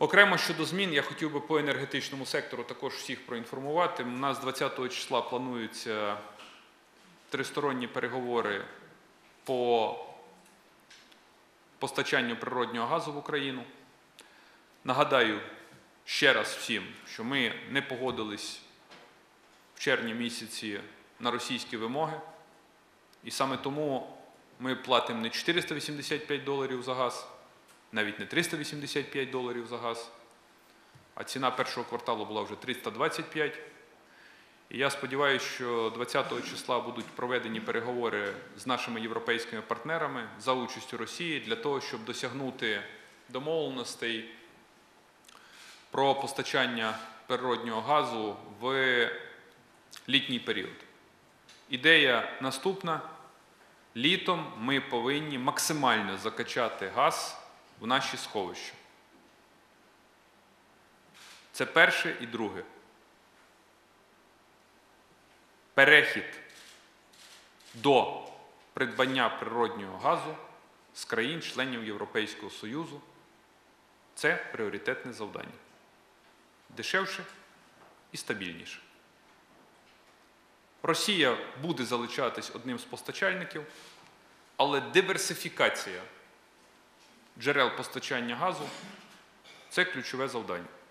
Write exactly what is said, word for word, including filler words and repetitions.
Окремо щодо змін, я хотів би по енергетичному сектору також всіх проінформувати. У нас двадцятого числа плануються тристоронні переговори по постачанню природнього газу в Україну. Нагадаю ще раз всім, що ми не погодились в червні місяці на російські вимоги. І саме тому ми платимо не чотириста вісімдесят п'ять доларів за газ, навіть не триста вісімдесят п'ять доларів за газ, а ціна першого кварталу була вже триста двадцять п'ять. І я сподіваюся, що двадцятого числа будуть проведені переговори з нашими європейськими партнерами за участю Росії для того, щоб досягнути домовленостей про постачання природнього газу в літній період. Ідея наступна. Літом ми повинні максимально закачати газ в наші сховища. Це перше і друге. Перехід до придбання природнього газу з країн-членів Європейського Союзу – це пріоритетне завдання. Дешевше і стабільніше. Росія буде залишатись одним з постачальників, але диверсифікація джерел постачання газу – це ключове завдання.